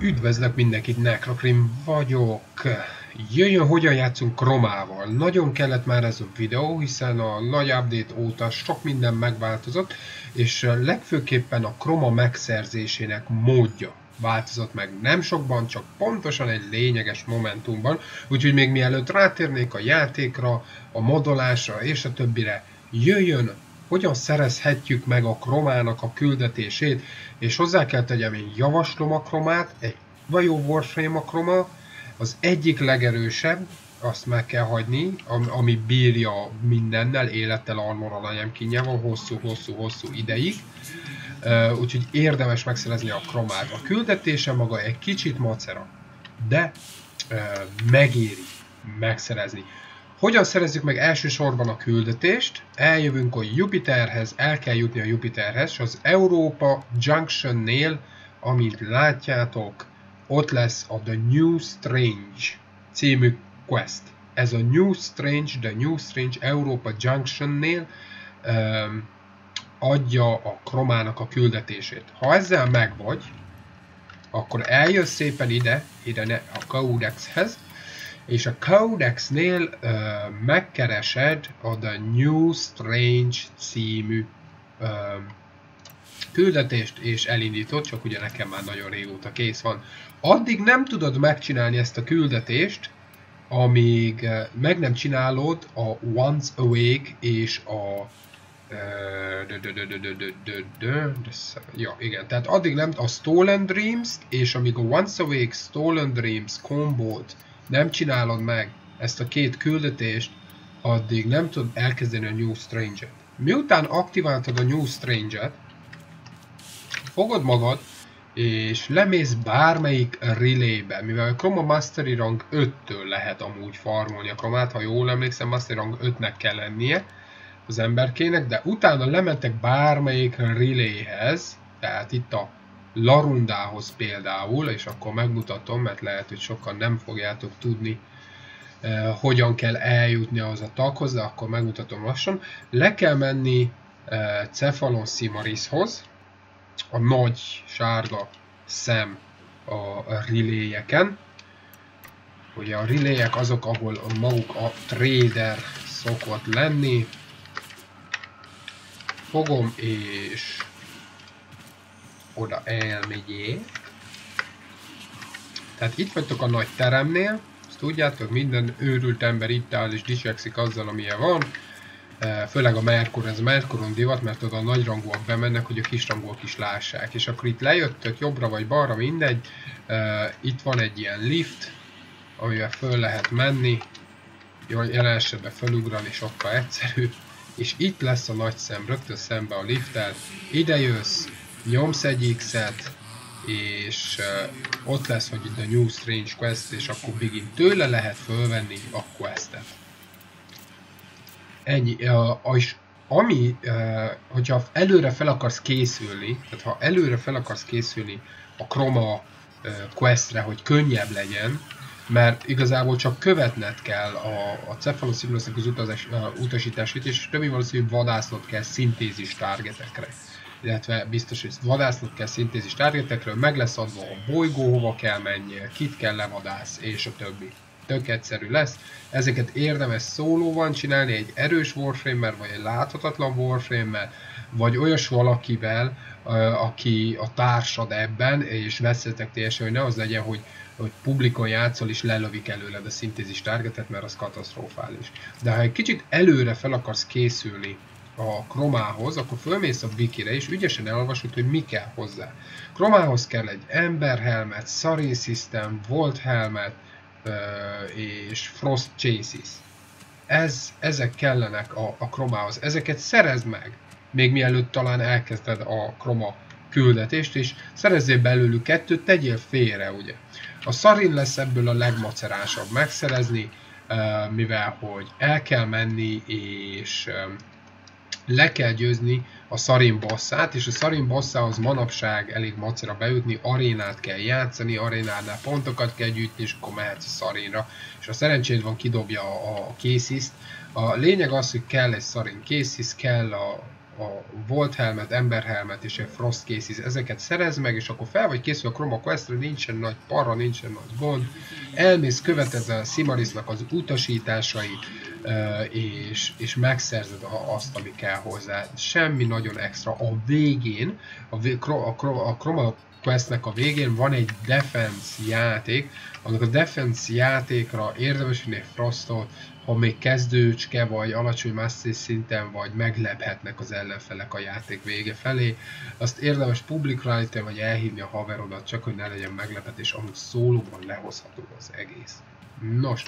Üdvözlök mindenkit, Necrokrim vagyok. Jöjjön, hogyan játszunk Chromával. Nagyon kellett már ez a videó, hiszen a nagy update óta sok minden megváltozott, és legfőképpen a Chroma megszerzésének módja változott meg. Nem sokban, csak pontosan egy lényeges momentumban, úgyhogy még mielőtt rátérnék a játékra, a modolásra és a többire, jöjjön, hogyan szerezhetjük meg a Chromának a küldetését, és hozzá kell tegyem, én javaslom a Chromát, egy Vajo Warframe a Chroma, az egyik legerősebb, azt meg kell hagyni, ami bírja mindennel, élettel, armorral, anyamkínjával, hosszú ideig. Úgyhogy érdemes megszerezni a Chromát. A küldetése maga egy kicsit macera, de megéri megszerezni. Hogyan szerezzük meg elsősorban a küldetést? Eljövünk a Jupiterhez, el kell jutni a Jupiterhez, és az Europa Junction-nél, amint látjátok, ott lesz a The New Strange című quest. Ez a The New Strange Europa Junction-nél adja a Chromának a küldetését. Ha ezzel megvagy, akkor eljössz szépen ide a Codexhez, és a Codexnél megkeresed a The New Strange című küldetést, és elindítod, csak ugye nekem már nagyon régóta kész van. Addig nem tudod megcsinálni ezt a küldetést, amíg meg nem csinálod a Once Awake és a ja, igen, tehát addig nem a Stolen Dreams-t, és amíg a Once Awake Stolen Dreams kombót nem csinálod meg, ezt a két küldetést, addig nem tudod elkezdeni a New Strange-et. Miután aktiváltad a New Strange-et, fogod magad, és lemész bármelyik relaybe, mivel a Chroma Mastery Rang 5-től lehet amúgy farmolni a Chromát, ha jól emlékszem, Mastery Rang 5-nek kell lennie az emberkének, de utána lementek bármelyik relayhez, tehát itt a Larundához például, és akkor megmutatom, mert lehet, hogy sokan nem fogjátok tudni, hogyan kell eljutni az a taghoz, de akkor megmutatom lassan. Le kell menni Cephalon Simarishoz, a nagy sárga szem a relayeken. Ugye a relayek azok, ahol maguk a trader szokott lenni. Fogom és oda elmegyek. Tehát itt vagytok a nagy teremnél, ezt tudjátok, minden őrült ember itt áll és dicsekszik azzal, amilyen van. Főleg a Merkur, ez a Merkuron divat, mert oda a nagyrangúak bemennek, hogy a kisrangúak is lássák. És akkor itt lejöttök jobbra vagy balra, mindegy. Itt van egy ilyen lift, amivel föl lehet menni. Jelen esetben fölugrani sokkal egyszerű. És itt lesz a nagy szem, rögtön szembe a lifttel. Ide jössz, nyomsz egy X-et, és ott lesz, hogy itt a New Strange Quest, és akkor begin. Tőle lehet fölvenni a questet. Ennyi. És ami, hogyha előre fel akarsz készülni, tehát ha előre fel akarsz készülni a Chroma questre, hogy könnyebb legyen, mert igazából csak követned kell a Cephalon Simarusnak az utasításait, és többi valószínű vadásznod kell szintézis targetekre. Illetve biztos, hogy vadásznod kell szintézis targetekről, meg lesz adva a bolygó, hova kell menjél, kit kell levadász, és a többi. Tök egyszerű lesz. Ezeket érdemes szólóban csinálni, egy erős Warframe-mel, vagy egy láthatatlan Warframe-mel, vagy olyas valakivel, aki a társad ebben, és veszetek teljesen, hogy ne az legyen, hogy publikon játszol és lelövik előled a szintézis targetet, mert az katasztrofális. De ha egy kicsit előre fel akarsz készülni a Chromához, akkor fölmész a wikire és ügyesen elolvasod, hogy mi kell hozzá. Chromához kell egy Ember Helmet, Sarin System, Volt Helmet, és Frost Chassis. Ezek kellenek a Chromához. Ezeket szerezd meg, még mielőtt talán elkezded a Chroma küldetést, és szerezzél belőlük kettőt, tegyél félre, ugye. A Sarin lesz ebből a legmacerásabb megszerezni, mivel hogy el kell menni, és le kell győzni a Sarin bosszát, és a Sarin bosszához manapság elég macera bejutni, arénát kell játszani, arénánál pontokat kell gyűjtni, és akkor mehetsz a Sarinra, és ha szerencséd van, kidobja a Cassis-t. A lényeg az, hogy kell egy Sarin Cassis, kell a Volt Helmet, Ember Helmet és a Frost Cases, ezeket szerez meg, és akkor fel vagy készül a Chroma Questre, nincsen nagy para, nincsen nagy gond. Elmész, követed a Simarisnak az utasításait, és megszerzed azt, ami kell hozzá. Semmi nagyon extra. A végén, a Chroma Questnek a végén van egy defense játék, annak a defense játékra érdemes venni Frostot, ha még kezdőcske vagy alacsony mastery szinten vagy, meglephetnek az ellenfelek a játék vége felé. Azt érdemes publicra állítani, vagy elhívni a haverodat, csak hogy ne legyen meglepetés, amúgy szólóban lehozható az egész. Nos,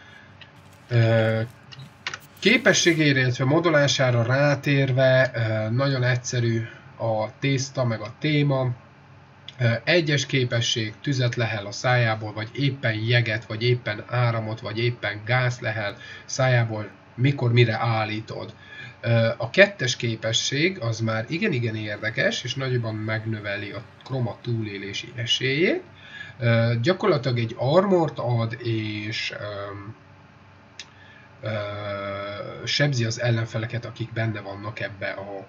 képességére, illetve modolására rátérve, nagyon egyszerű a tészta meg a téma. Egyes képesség, tüzet lehel a szájából, vagy éppen jeget, vagy éppen áramot, vagy éppen gáz lehel szájából, mikor mire állítod. A kettes képesség az már igen érdekes, és nagyban megnöveli a Chroma túlélési esélyét. Gyakorlatilag egy armort ad, és sebzi az ellenfeleket, akik benne vannak ebbe a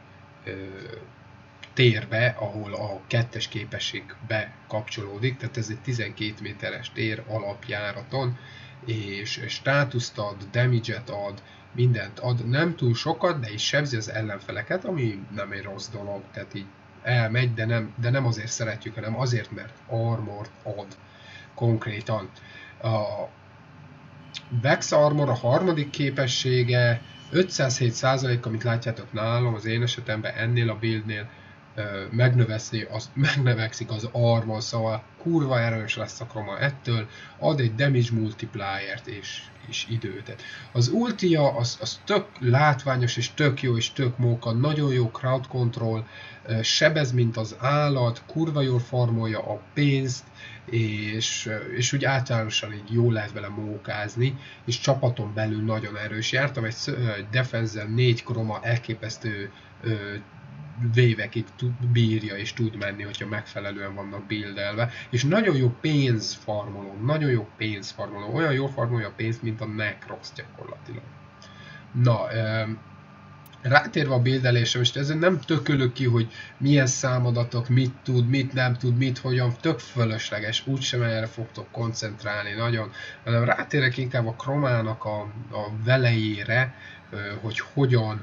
térbe, ahol a kettes képesség bekapcsolódik, tehát ez egy 12 méteres tér alapjáraton, és státuszt ad, damage-et ad, mindent ad, nem túl sokat, de is sebzi az ellenfeleket, ami nem egy rossz dolog, tehát így elmegy, de nem azért szeretjük, hanem azért, mert armort ad konkrétan. A Vex Armor a harmadik képessége, 507%, amit látjátok nálam, az én esetemben ennél a buildnél megnövekszik az armor, szóval kurva erős lesz a Chroma ettől, ad egy damage multipliert és időt. Az ultia az tök látványos és tök jó és tök móka, nagyon jó crowd control, sebez mint az állat, kurva jól farmolja a pénzt, és úgy általánosan így jól lehet vele mókázni, és csapaton belül nagyon erős. Jártam egy defense-en 4 Chroma elképesztő wave-ekig bírja és tud menni, hogyha megfelelően vannak buildelve, és nagyon jó pénzfarmoló, olyan jól farmolja a pénzt, mint a Necros gyakorlatilag. Na, rátérve a buildelésre, most ezen nem tökölök ki, hogy milyen számadatok, mit tud, mit nem tud, mit hogyan, tök fölösleges, úgysem erre fogtok koncentrálni nagyon, hanem rátérek inkább a Chromának a velejére, hogy hogyan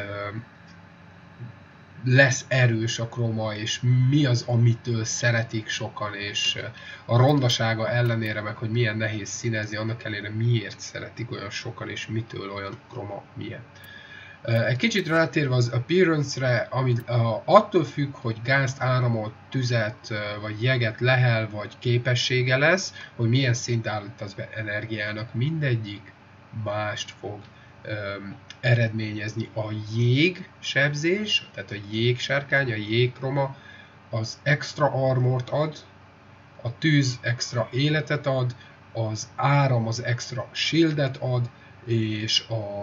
lesz erős a Chroma, és mi az, amitől szeretik sokan, és a rondasága ellenére, meg hogy milyen nehéz színezni, annak ellenére miért szeretik olyan sokan, és mitől olyan Chroma milyen. Egy kicsit rátérve az appearance-re, ami attól függ, hogy gázt, áramot, tüzet, vagy jeget lehel, vagy képessége lesz, hogy milyen szint állít az be energiának, mindegyik mást fog eredményezni. A jég sebzés, tehát a jég sárkány, a jég Chroma, az extra armort ad, a tűz extra életet ad, az áram az extra shieldet ad, és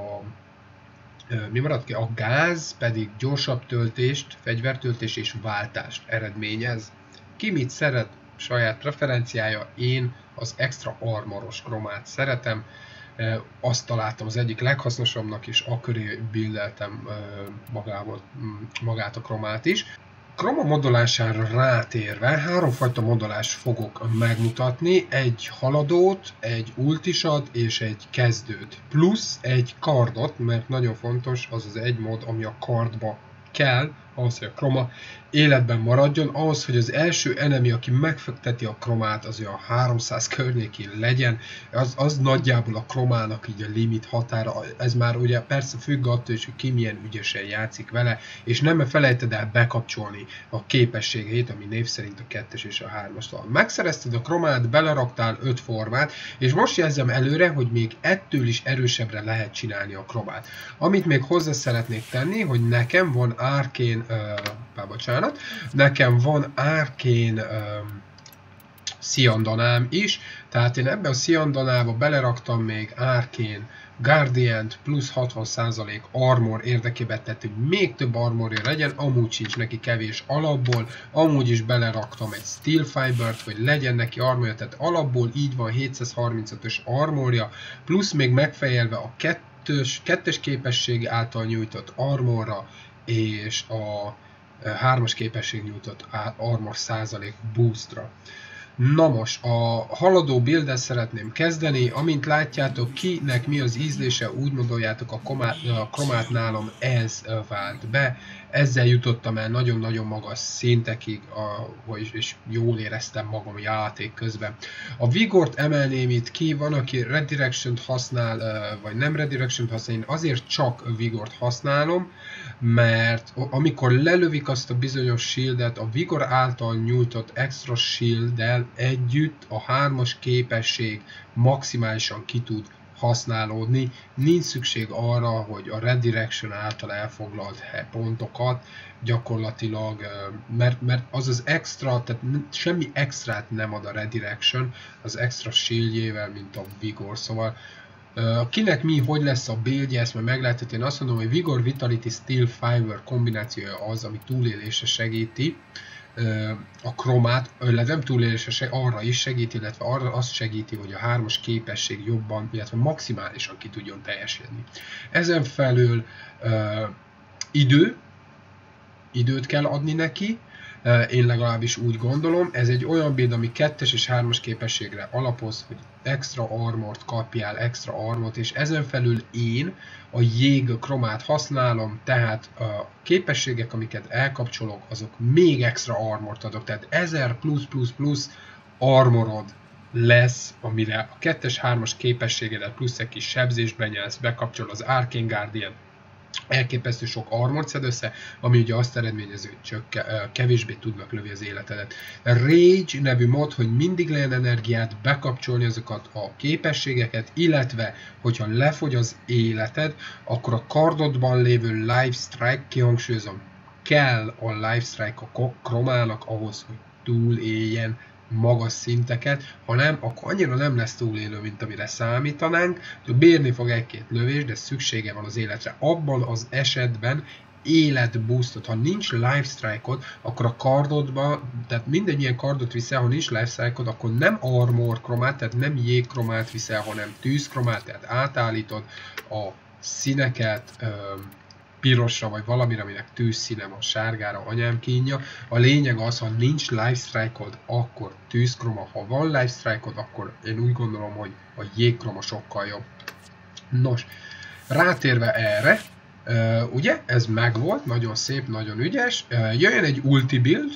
mi maradt ki? A gáz pedig gyorsabb töltést, fegyvertöltés és váltást eredményez. Ki mit szeret, saját preferenciája, én az extra armoros Chromát szeretem, azt találtam az egyik leghasznosabbnak, és akköré buildeltem magát a Chromát is. Chroma modolására rátérve 3 fajta modolást fogok megmutatni, egy haladót, egy ultisat és egy kezdőt, plusz egy kardot, mert nagyon fontos az az egy mod, ami a kardba kell, ahhoz, hogy a Chroma életben maradjon, ahhoz, hogy az első enemy, aki megfekteti a Chromát, az olyan 300 környékén legyen, az nagyjából a Chromának így a limit határa, ez már ugye persze függ attól is, hogy ki milyen ügyesen játszik vele, és nem felejted el bekapcsolni a képességeit, ami név szerint a 2-es és a 3-as. Megszerezted a Chromát, beleraktál 5 formát, és most jelzem előre, hogy még ettől is erősebbre lehet csinálni a Chromát. Amit még hozzá szeretnék tenni, hogy nekem van nekem van Arcane Sziandanám is, tehát én ebben a Sziandanába beleraktam még Arcane Guardiant plusz 60% armor érdekében, tehát hogy még több armorja legyen, amúgy sincs neki kevés alapból, amúgy is beleraktam egy Steel Fiber-t, hogy legyen neki armorja, tehát alapból így van 735-ös armorja, plusz még megfejelve a kettes képesség által nyújtott armorra, és a 3-as képesség nyújtott armor százalék boostra. Na most, a haladó buildet szeretném kezdeni, amint látjátok, kinek mi az ízlése, úgy gondoljátok, a kromát nálam ez vált be. Ezzel jutottam el nagyon-nagyon magas szintekig, és jól éreztem magam játék közben. A vigort emelném itt ki, van aki redirection-t használ, vagy nem redirection-t használ, én azért csak vigort használom, mert amikor lelövik azt a bizonyos shieldet, a vigor által nyújtott extra shielddel együtt a 3-as képesség maximálisan ki tud használódni. Nincs szükség arra, hogy a redirection által elfoglalt pontokat gyakorlatilag, mert az az extra, tehát semmi extrát nem ad a redirection az extra shieldjével, mint a vigor, szóval kinek mi, hogy lesz a buildje, ezt majd meglátható. Én azt mondom, hogy Vigor, Vitality, Steel, Fiber kombinációja az, ami túlélésre segíti a kromát, illetve nem túlélésre, arra is segít, illetve arra azt segíti, hogy a 3-as képesség jobban, illetve maximálisan ki tudjon teljesedni. Ezen felül időt kell adni neki, én legalábbis úgy gondolom. Ez egy olyan build, ami 2-es és 3-as képességre alapoz, hogy extra armort kapjál, extra armort, és ezen felül én a jég kromát használom, tehát a képességek, amiket elkapcsolok, azok még extra armort adok, tehát 1000 plusz armorod lesz, amire a 2-es, 3-as képességedet plusz egy kis sebzésben nyelsz, bekapcsol az Arcane Guardian, elképesztő sok armort szed össze, ami ugye azt eredményező, hogy csak kevésbé tudnak lövi az életedet. Rage nevű mod, hogy mindig legyen energiát, bekapcsolni azokat a képességeket, illetve, hogyha lefogy az életed, akkor a kardodban lévő Life Strike, kihangsúlyozom, kell a Life Strike a kromának ahhoz, hogy túléljen magas szinteket, ha nem, akkor annyira nem lesz túlélő, mint amire számítanánk, hogy bírni fog egy-két lövés, de szüksége van az életre. Abban az esetben életboostot, ha nincs lifestrike-od, akkor a kardodba, tehát minden ilyen kardot viszel, ha nincs lifestrike-od, akkor nem armor kromát, tehát nem jégkromát viszel, hanem tűzkromát, tehát átállítod a színeket, pirosra, vagy valamire, aminek tűzszíne van, sárgára, anyám kínja. A lényeg az, ha nincs lifestrike-od, akkor tűzkroma, ha van lifestrike-od, akkor én úgy gondolom, hogy a jégkroma sokkal jobb. Nos, rátérve erre, ugye, ez megvolt, nagyon szép, nagyon ügyes, jöjjön egy ulti build,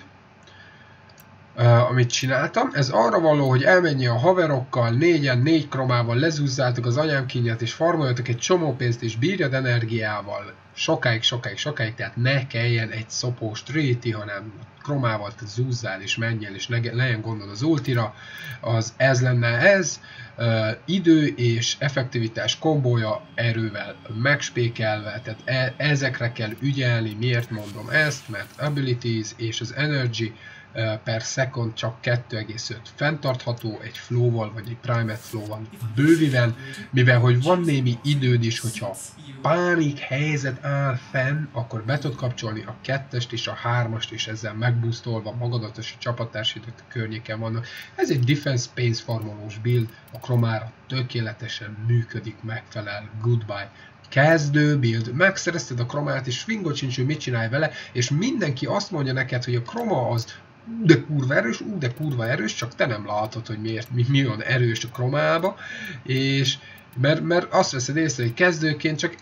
amit csináltam. Ez arra való, hogy elmenj a haverokkal, 4-en, 4 kromával lezúzzátok az anyámkínját, és farmoljatok egy csomó pénzt, és bírjad energiával sokáig, tehát ne kelljen egy szopós tréti, hanem kromával te zúzzál, és menjél, és legyen gondod az ultira. Ez lenne ez. Idő és effektivitás kombója erővel megspékelve, tehát ezekre kell ügyelni. Miért mondom ezt? Mert abilities és az energy per second csak 2,5 fenntartható egy flow-val, vagy egy primate flow-val bőviven, mivel hogy van némi időd is, hogyha pánik helyzet áll fenn, akkor be tudod kapcsolni a 2-est és a 3-ast, és ezzel megboostolva magadat és a csapattársidat a környéken vannak. Ez egy defense pénz farmolós build, a kromára tökéletesen működik, megfelel, goodbye. Kezdő build, megszerezted a kromát, és swingot sincs, hogy mit csinálj vele, és mindenki azt mondja neked, hogy a kroma az de kurva erős, csak te nem látod, hogy mi olyan erős a kromába, és mert azt veszed észre, hogy kezdőként csak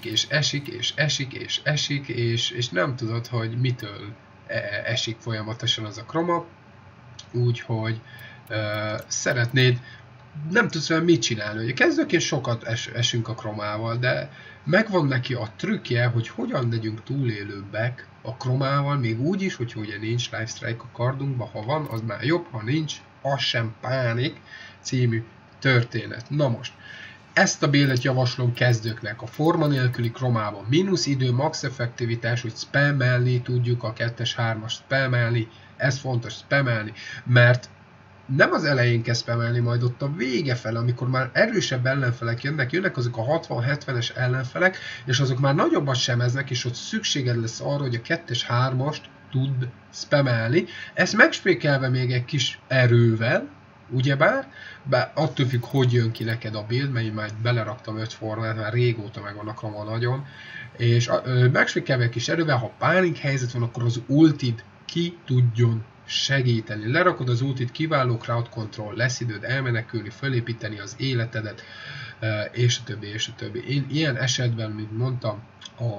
esik, és nem tudod, hogy mitől esik folyamatosan az a kroma, úgyhogy szeretnéd, nem tudsz vele mit csinálni. Ugye kezdőként sokat esünk a kromával, de megvan neki a trükkje, hogy hogyan legyünk túlélőbbek a kromával, még úgy is, hogyha ugye nincs lifestrike a kardunkban, ha van, az már jobb, ha nincs, az sem pánik című történet. Na most, ezt a buildet javaslom kezdőknek a forma nélküli kromában. Mínusz idő, max effektivitás, hogy spammelni tudjuk, a 2-es, 3-as spammelni, ez fontos spammelni, mert nem az elején kell spamelni, majd ott a vége fele, amikor már erősebb ellenfelek jönnek azok a 60-70-es ellenfelek, és azok már nagyobbat semeznek, és ott szükséged lesz arra, hogy a 2-es, 3-ast tud spamelni. Ezt megspékelve még egy kis erővel, ugyebár, attól függ, hogy jön ki neked a build, mert én már beleraktam 5 formát, már régóta meg vannak roma nagyon, és megspekkelve kis erővel, ha pánik helyzet van, akkor az ultid ki tudjon segíteni. Lerakod az ultit, kiváló crowd control, lesz időd elmenekülni, fölépíteni az életedet, és a többi, és a többi. Én ilyen esetben, mint mondtam, a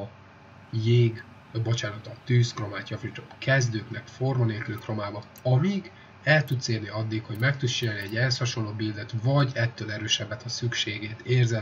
tűzkromát javaslom kezdőknek forma nélkül kromába, amíg el tudsz érni addig, hogy meg tudsz csinálni egy ehhez hasonló buildet, vagy ettől erősebbet, ha szükségét érzed,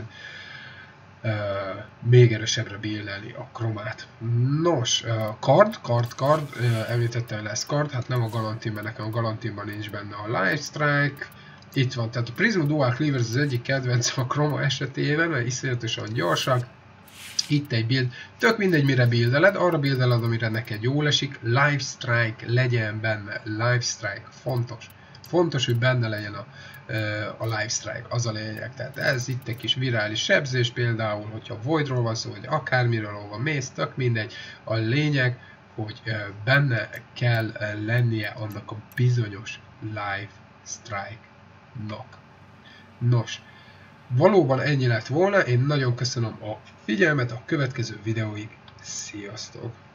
még erősebbre buildelni a kromát. Nos, kard, említettem, lesz kard, hát nem a Galantinben, nekem a Galantinban nincs benne a Lifestrike. Itt van, tehát a Prisma Dual Cleavers az egyik kedvencem a kroma esetében, mert iszonyatosan gyorsak. Itt egy build, tök mindegy mire buildeled, arra buildeled, amire neked jól esik, Lifestrike legyen benne, Lifestrike, fontos. Fontos, hogy benne legyen a Lifestrike, az a lényeg. Tehát ez itt egy kis virális sebzés például, hogyha Voidról van szó, vagy akármiről van mész, tök mindegy. A lényeg, hogy benne kell lennie annak a bizonyos Lifestrike-nak. Nos, valóban ennyi lett volna, én nagyon köszönöm a figyelmet, a következő videóig, sziasztok!